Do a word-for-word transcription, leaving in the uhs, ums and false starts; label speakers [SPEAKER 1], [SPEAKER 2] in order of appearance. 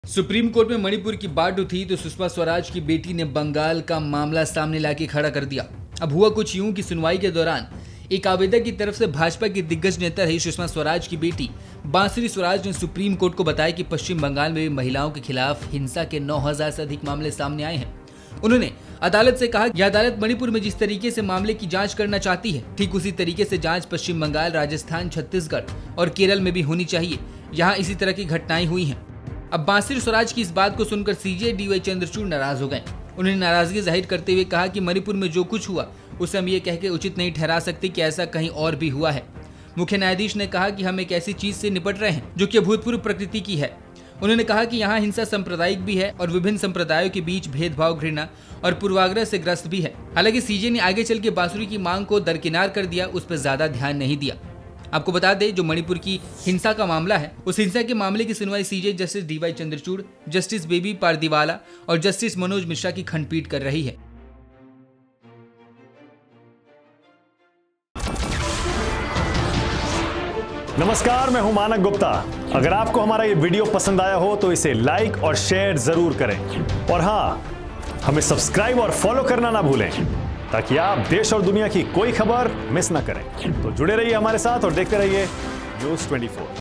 [SPEAKER 1] Supreme court में मणिपुर की बात उठी तो सुषमा स्वराज की बेटी ने बंगाल का मामला सामने लाके खड़ा कर दिया। अब हुआ कुछ यूं कि सुनवाई के दौरान एक आवेदक की तरफ से भाजपा की दिग्गज नेता रही सुषमा स्वराज की बेटी बांसुरी स्वराज ने सुप्रीम कोर्ट को बताया कि पश्चिम बंगाल में महिलाओं के खिलाफ हिंसा के नौ हजार से अधिक मामले सामने आए हैं। उन्होंने अदालत से कहा कि अदालत मणिपुर में जिस तरीके से मामले की जांच करना चाहती है, ठीक उसी तरीके से जांच पश्चिम बंगाल, राजस्थान, छत्तीसगढ़ और केरल में भी होनी चाहिए। यहाँ इसी तरह की घटनाएं हुई हैं। अब बांसुरी स्वराज की इस बात को सुनकर सीजे डी वाई चंद्रचूड़ नाराज हो गए। उन्होंने नाराजगी जाहिर करते हुए कहा कि मणिपुर में जो कुछ हुआ उसे हम ये कह के उचित नहीं ठहरा सकते कि ऐसा कहीं और भी हुआ है। मुख्य न्यायाधीश ने कहा कि हम एक ऐसी चीज से निपट रहे हैं जो कि अभूतपूर्व प्रकृति की है। उन्होंने कहा कि यहाँ हिंसा सांप्रदायिक भी है और विभिन्न संप्रदायों के बीच भेदभाव, घृणा और पूर्वाग्रह से ग्रस्त भी है। हालांकि सीजे ने आगे चल के बांसुरी की मांग को दरकिनार कर दिया, उस पर ज्यादा ध्यान नहीं दिया। आपको बता दें, जो मणिपुर की हिंसा का मामला है, उस हिंसा के मामले की सुनवाई CJ justice D Y Chandrachud, justice बेबी पारदीवाला और जस्टिस मनोज मिश्रा की खंडपीठ कर रही है।
[SPEAKER 2] नमस्कार, मैं हूं मानक गुप्ता। अगर आपको हमारा ये वीडियो पसंद आया हो तो इसे लाइक और शेयर जरूर करें और हाँ, हमें सब्सक्राइब और फॉलो करना ना भूलें ताकि आप देश और दुनिया की कोई खबर मिस ना करें। तो जुड़े रहिए हमारे साथ और देखते रहिए न्यूज़ चौबीस।